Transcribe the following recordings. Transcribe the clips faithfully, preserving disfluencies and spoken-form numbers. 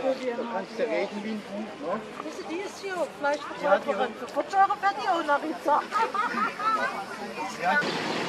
kannst du reden wie ein Buch, ne? Das ist die ist hier, Fleischverkäuferin. Für Futschere Fetti und Larissa. Ja.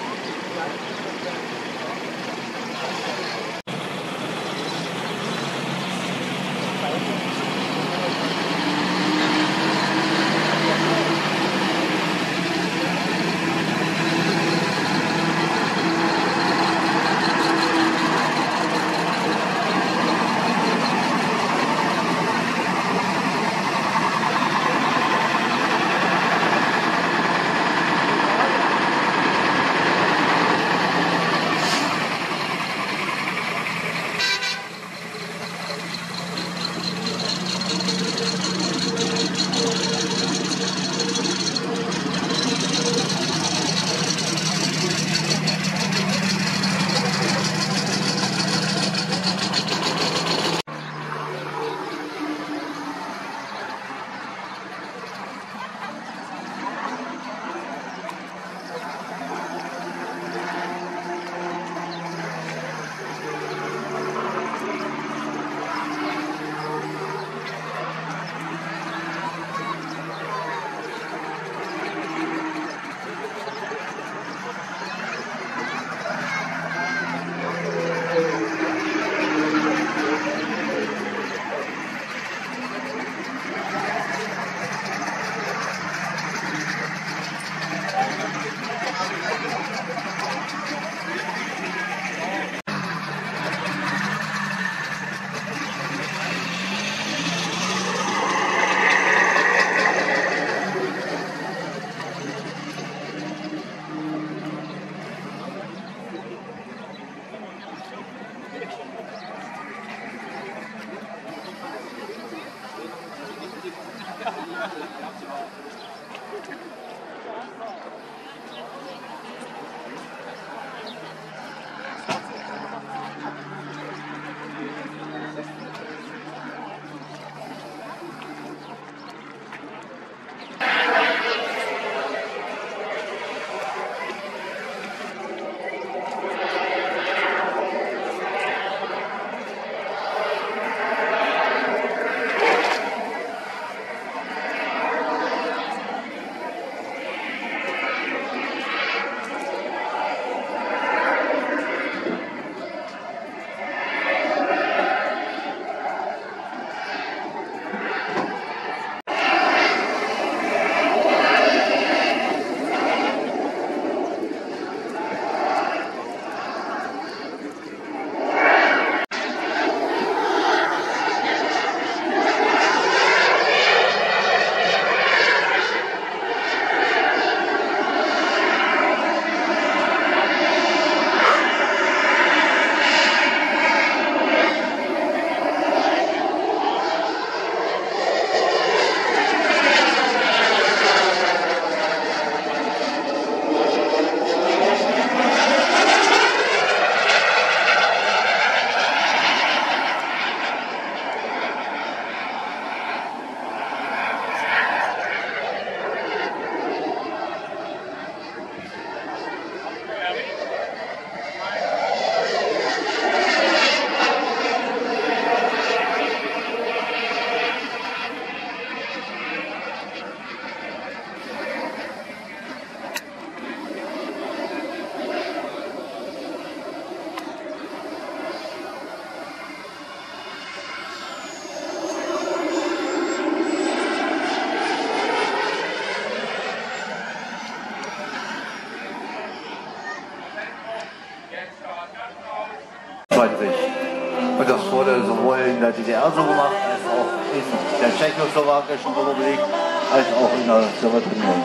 Und das wurde sowohl in der D D R so gemacht, als auch in der tschechoslowakischen Republik, als auch in der Sowjetunion.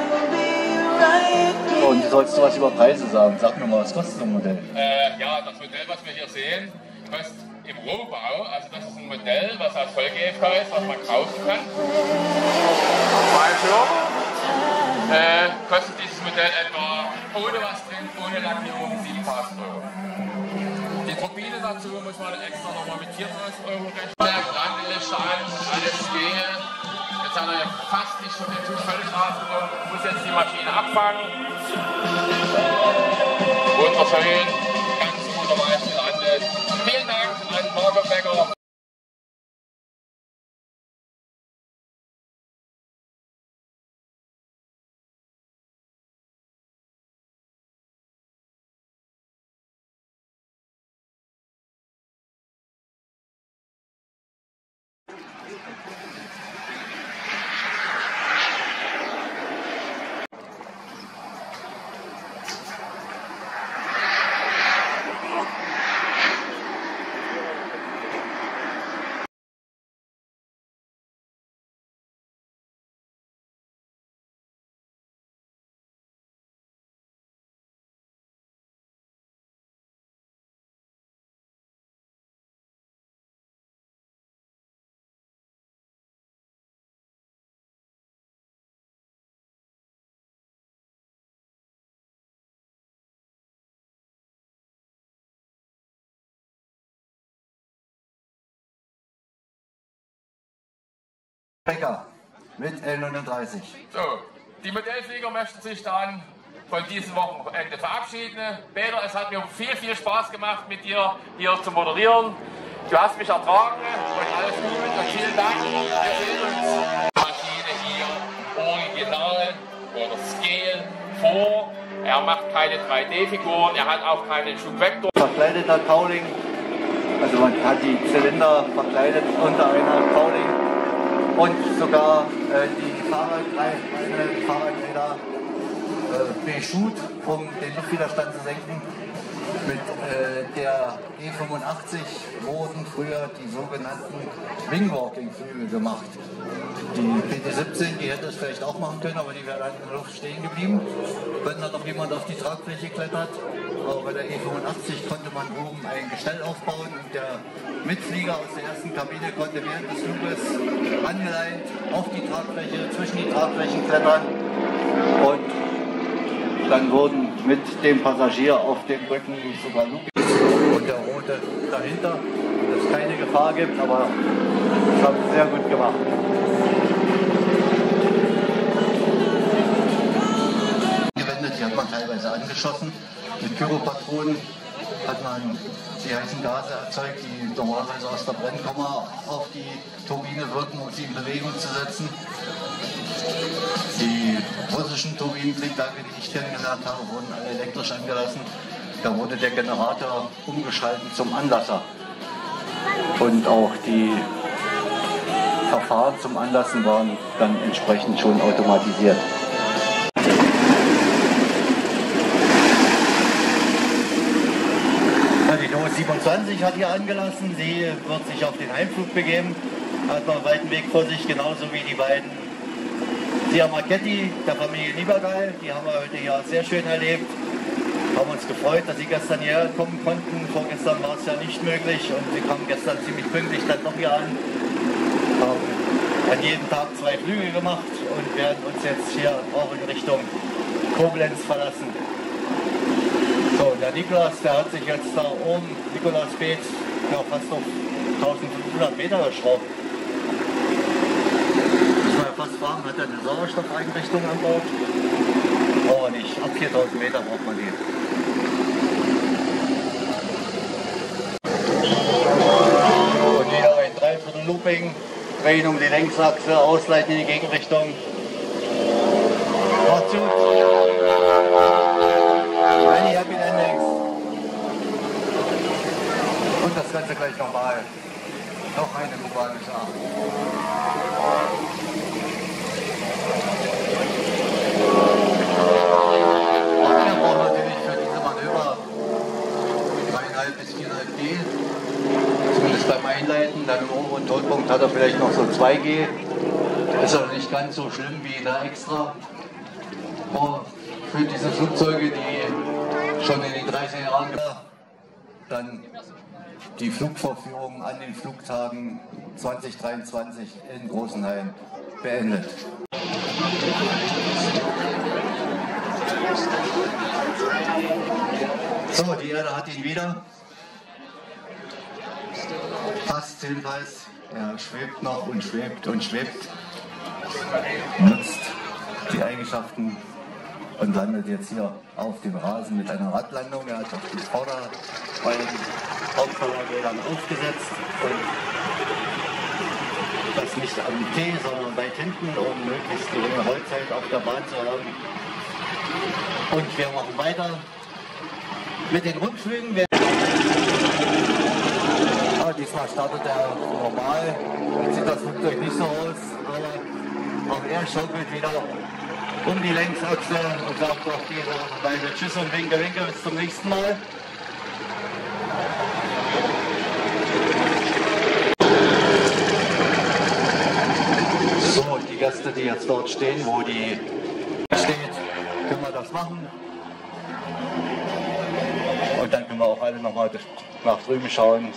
Und sollst du was über Preise sagen? Sag mir mal, was kostet so ein Modell? Äh, ja, das Modell, was wir hier sehen, kostet im Rohbau, also das ist ein Modell, was aus Voll G F K ist, was man kaufen kann. Mal so. Äh, kostet dieses Modell etwa ohne was drin, ohne Lackierung siebentausend Euro. Die Turbine dazu muss man extra nochmal mit viertausend Euro rechnen. Landelichter an, alles gehe. Jetzt hat er fast nicht schon den Zug völlig rausgenommen, muss jetzt die Maschine abfangen. Wunderschön, ganz wunderbar gelandet. Vielen Dank an Marco Becker. Becker mit L neununddreißig. So, die Modellflieger möchten sich dann von diesem Wochenende verabschieden. Peter, es hat mir viel, viel Spaß gemacht, mit dir hier zu moderieren. Du hast mich ertragen und alles gut und vielen Dank. Wir sehen uns Maschine hier original oder Scale vor. Er macht keine drei D-Figuren, er hat auch keinen Schubvektor. Verkleideter Cowling, also man hat die Zylinder verkleidet unter einer Cowling. Und sogar äh, die Fahrradräder, Fahrradräder äh, beschut, um den Luftwiderstand zu senken. Mit äh, der E fünfundachtzig wurden früher die sogenannten Wingwalking-Flügel gemacht. Die P T siebzehn, die hätte es vielleicht auch machen können, aber die wäre dann in der Luft stehen geblieben. Wenn da noch jemand auf die Tragfläche klettert. Aber bei der E fünfundachtzig konnte man oben ein Gestell aufbauen und der Mitflieger aus der ersten Kabine konnte während des Fluges angeleint auf die Tragfläche, zwischen die Tragflächen klettern. Und dann wurden mit dem Passagier auf dem Rücken sogar Luke und der rote dahinter, dass es keine Gefahr gibt, aber das haben sie sehr gut gemacht. Gewendet, die hat man teilweise angeschossen. Mit Pyropatronen hat man die heißen Gase erzeugt, die normalerweise aus der Brennkammer auf die Turbine wirken, um sie in Bewegung zu setzen. Die russischen Turbinentriebwerke, die ich kennengelernt habe, wurden alle elektrisch angelassen. Da wurde der Generator umgeschaltet zum Anlasser. Und auch die Verfahren zum Anlassen waren dann entsprechend schon automatisiert. Die Doris siebenundzwanzig hat hier angelassen. Sie wird sich auf den Heimflug begeben. Hat noch einen weiten Weg vor sich, genauso wie die beiden Sia Marchetti der Familie Liebergeil. Die haben wir heute hier sehr schön erlebt. Haben uns gefreut, dass sie gestern hierher kommen konnten. Vorgestern war es ja nicht möglich und sie kamen gestern ziemlich pünktlich dann doch hier an. Haben an jedem Tag zwei Flüge gemacht und werden uns jetzt hier auch in Richtung Koblenz verlassen. So, der Niklas, der hat sich jetzt da oben, Nikolaus Beetz, ja, fast auf eintausendfünfhundert Meter geschraubt. Muss man ja fast fragen, hat er eine Sauerstoffeinrichtung an Bord? Aber nicht, ab viertausend Meter braucht man die. Und wieder ein Dreiviertel Looping, drehen um die Längsachse, ausleiten in die Gegenrichtung. Macht's gut! Many happy landings. Und das Ganze gleich nochmal. Noch eine kubanische Acht. Auch hier braucht man natürlich für diese Manöver dreieinhalb bis viereinhalb G. Zumindest beim Einleiten. Dann im oberen Todpunkt hat er vielleicht noch so zwei G. Ist aber nicht ganz so schlimm wie da extra. Aber für diese Flugzeuge, die schon in den dreißiger Jahren dann die Flugvorführung an den Flugtagen zweitausenddreiundzwanzig in Großenhain beendet. So, die Erde hat ihn wieder. Fast jedenfalls. Er schwebt noch und schwebt und schwebt. Nutzt die Eigenschaften und landet jetzt hier auf dem Rasen mit einer Radlandung. Er hat auf die Vorderbeine Hauptförderrädern aufgesetzt und das nicht am T, sondern weit hinten, um möglichst geringe Rollzeit auf der Bahn zu haben. Und wir machen weiter mit den Rundflügen. diesmal startet er normal. Jetzt sieht das Flugzeug nicht so aus, aber auch er schaukelt wieder um die Längsachse und sagt doch diese Weise Tschüss und Winke, Winke, bis zum nächsten Mal. So, die Gäste, die jetzt dort stehen, wo die steht, können wir das machen. Und dann können wir auch alle nochmal nach drüben schauen.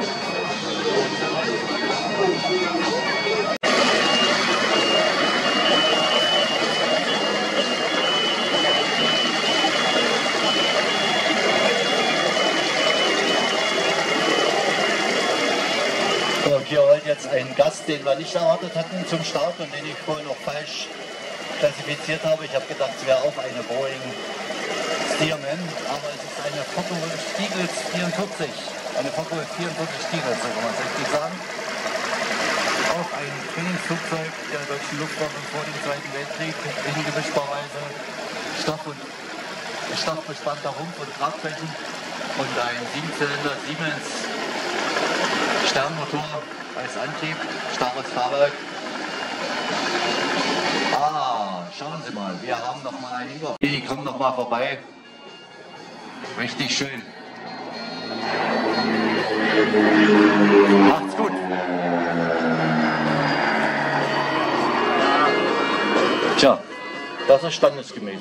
So, und hier rollt jetzt ein Gast, den wir nicht erwartet hatten zum Start und den ich vorhin noch falsch klassifiziert habe. Ich habe gedacht, es wäre auch eine Boeing Stearman, aber es ist eine Fokker Stiglitz vierundvierzig. Eine Fokker vierundvierzig Stiglitz, so kann man es richtig sagen. Auch ein Trainingsflugzeug der deutschen Luftwaffe vor dem Zweiten Weltkrieg in gemischter Weise. Stoff und stark bespannter Rumpf und Tragflächen und ein Siebenzylinder Siemens Sternmotor als Antrieb, starres Fahrwerk. Ah, schauen Sie mal, wir haben noch mal einen Überblick. Die kommen noch mal vorbei. Richtig schön. Macht's gut. Tja, das ist standesgemäß.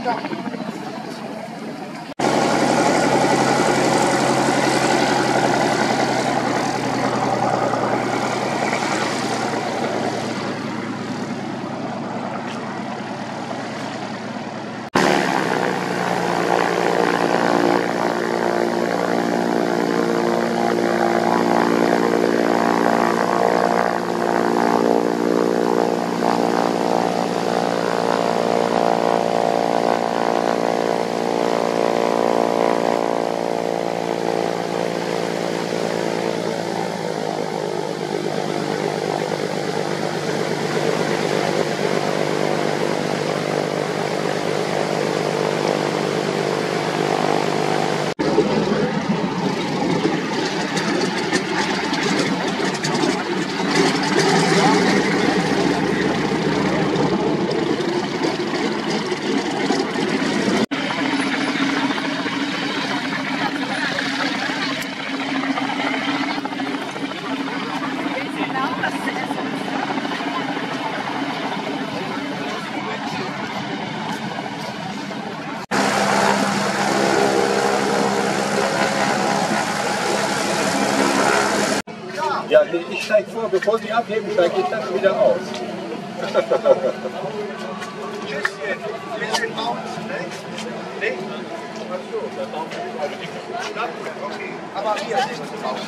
wieder. Ja, nee, ich steige vor, bevor Sie abheben, steige ich dann wieder aus. Tschüsschen, bisschen raus, ne? Ne? Achso, dann darf ich also nicht. Okay, aber hier ist raus.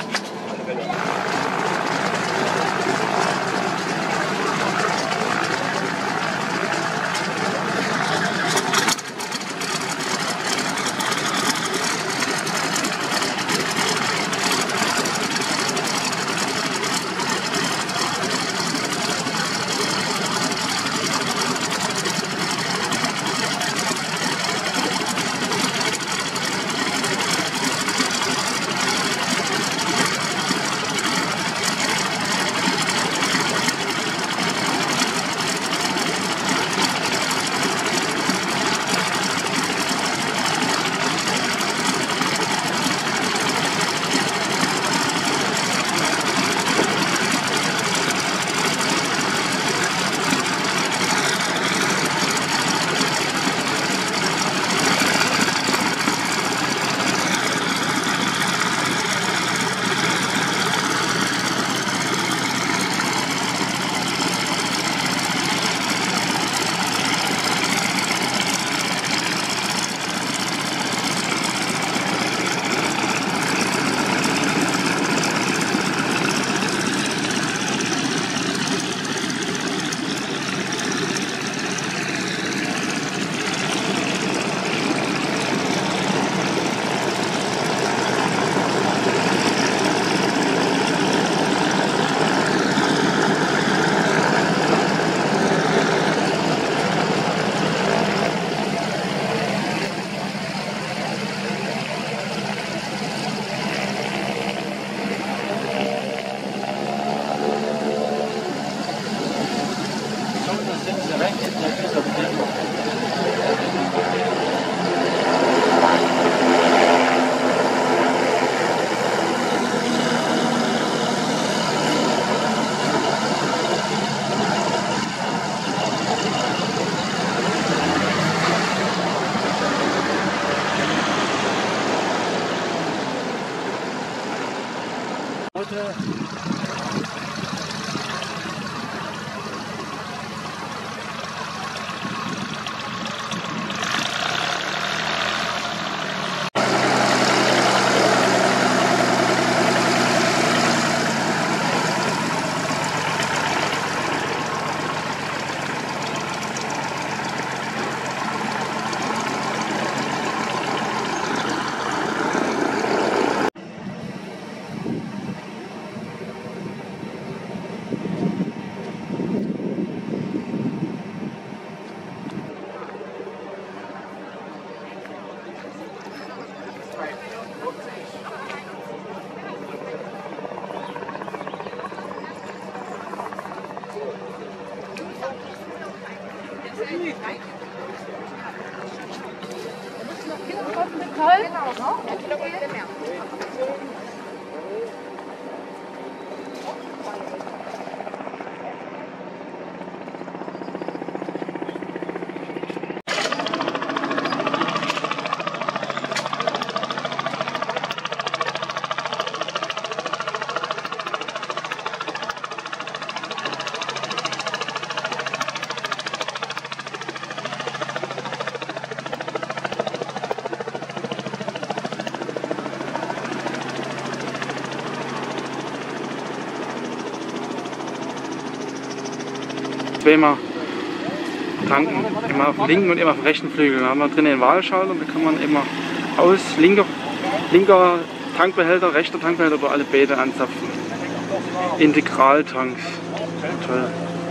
zweimal tanken. Immer auf dem linken und immer auf dem rechten Flügel. Da haben wir drinnen den Wahlschalter und da kann man immer aus linker, linker Tankbehälter, rechter Tankbehälter über alle Beete anzapfen. Integraltanks. Toll.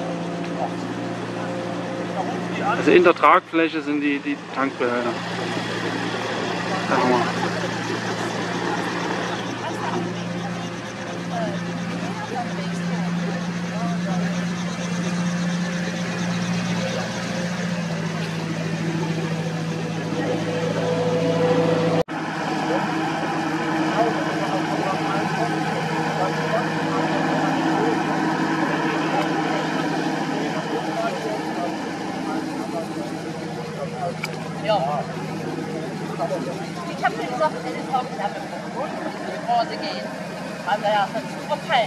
Also in der Tragfläche sind die, die Tankbehälter. Der Hammer. Ja. Ich habe mir gesagt, es ist auch knapp in Hause gehen. Also ja, das ist okay.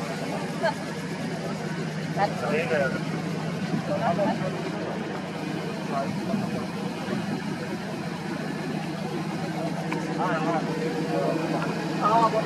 Aber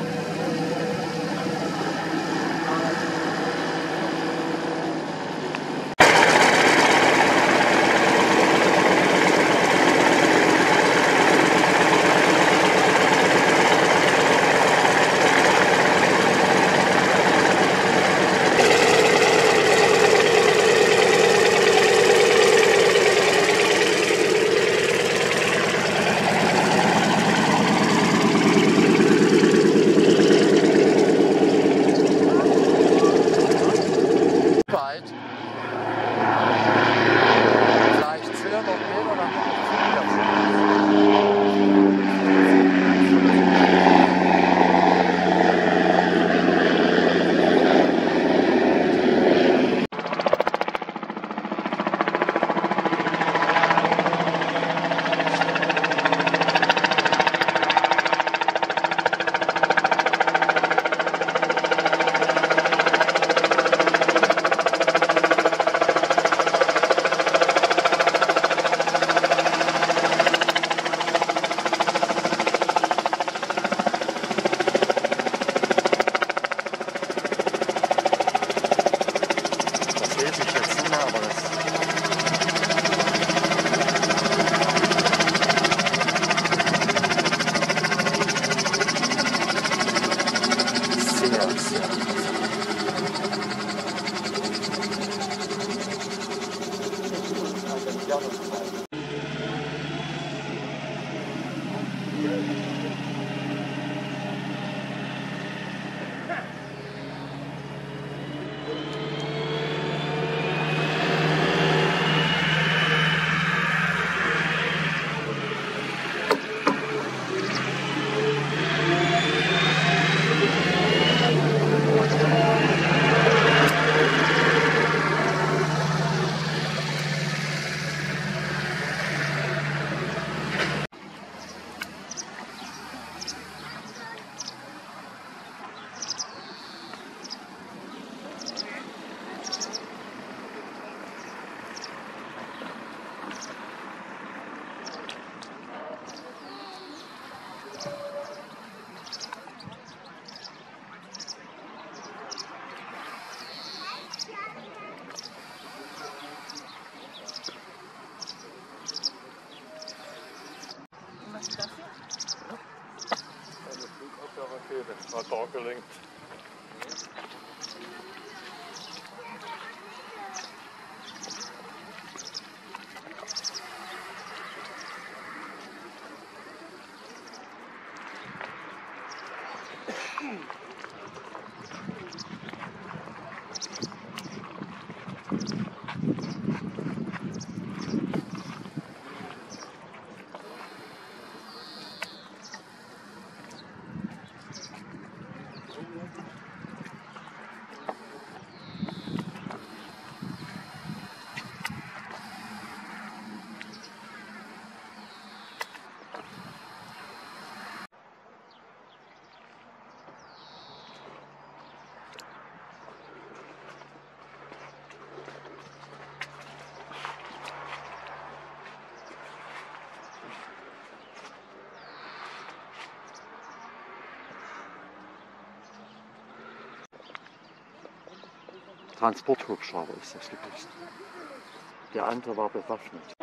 Das war da gelingt. Transporthubschrauber ist das gewesen. Der andere war bewaffnet.